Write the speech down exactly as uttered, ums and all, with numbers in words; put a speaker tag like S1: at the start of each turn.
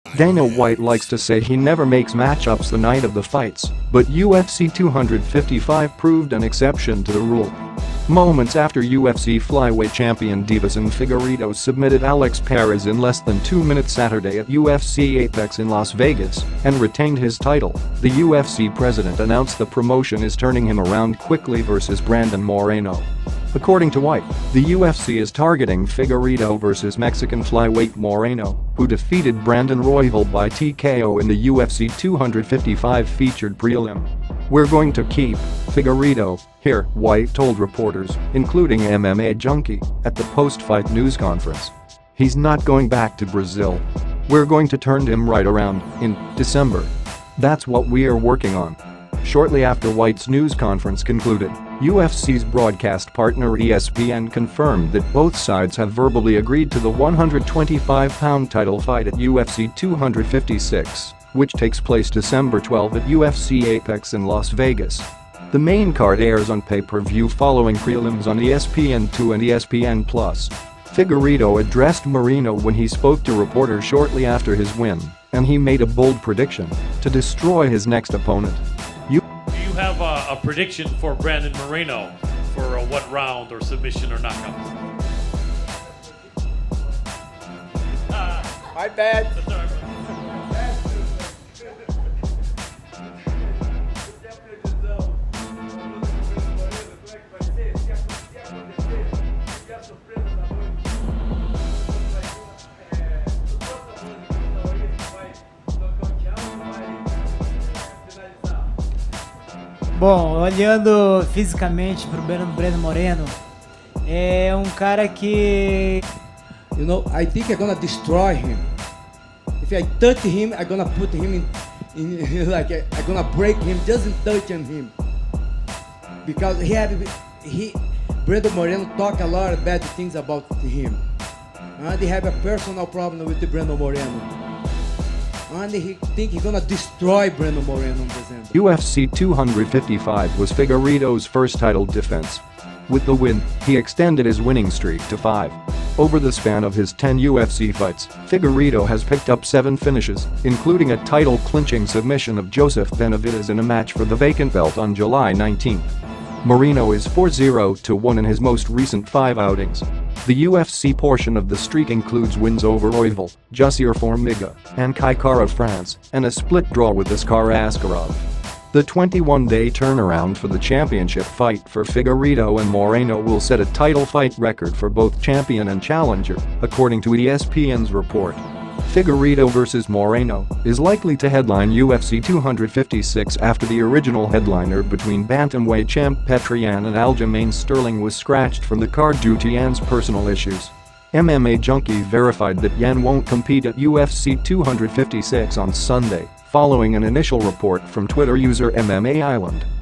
S1: Dana White likes to say he never makes matchups the night of the fights, but U F C two fifty-five proved an exception to the rule. Moments after U F C flyweight champion Deiveson Figueiredo submitted Alex Perez in less than two minutes Saturday at U F C Apex in Las Vegas and retained his title, the U F C president announced the promotion is turning him around quickly versus Brandon Moreno. According to White, the U F C is targeting Figueiredo versus Mexican flyweight Moreno, who defeated Brandon Royval by T K O in the U F C two fifty-five featured prelim. "We're going to keep Figueiredo here," White told reporters, including M M A Junkie, at the post-fight news conference. "He's not going back to Brazil. We're going to turn him right around in December. That's what we are working on." Shortly after White's news conference concluded, U F C's broadcast partner E S P N confirmed that both sides have verbally agreed to the one hundred twenty-five pound title fight at U F C two fifty-six, which takes place December twelfth at U F C Apex in Las Vegas. The main card airs on pay-per-view following prelims on E S P N two and E S P N plus. Figueiredo addressed Moreno when he spoke to reporters shortly after his win, and he made a bold prediction: to destroy his next opponent.
S2: Do you have a, a prediction for Brandon Moreno for a what round or submission or knockout? Uh,
S3: My bad.
S4: Bom, olhando fisicamente pro Brandon Moreno, é um cara que...
S5: You know, I think I'm gonna destroy him. If I touch him, I'm gonna put him in, in like, I'm gonna break him just in touching him. Because he have, he, Brandon Moreno talk a lot of bad things about him. And they have a personal problem with the Brandon Moreno. And he think he's gonna destroy Brandon Moreno in December.
S1: U F C two fifty-five was Figueiredo's first title defense. With the win, he extended his winning streak to five. Over the span of his ten U F C fights, Figueiredo has picked up seven finishes, including a title-clinching submission of Joseph Benavidez in a match for the vacant belt on July nineteenth. Moreno is four zero to one in his most recent five outings. The U F C portion of the streak includes wins over Royval, Jussier Formiga, and Kai Kara France, and a split draw with Askar Askarov. The twenty-one day turnaround for the championship fight for Figueiredo and Moreno will set a title fight record for both champion and challenger, according to E S P N's report. Figueiredo versus Moreno is likely to headline U F C two fifty-six after the original headliner between bantamweight champ Petr Yan and Aljamain Sterling was scratched from the card due to Yan's personal issues. M M A Junkie verified that Yan won't compete at U F C two fifty-six on Sunday, following an initial report from Twitter user M M A Island.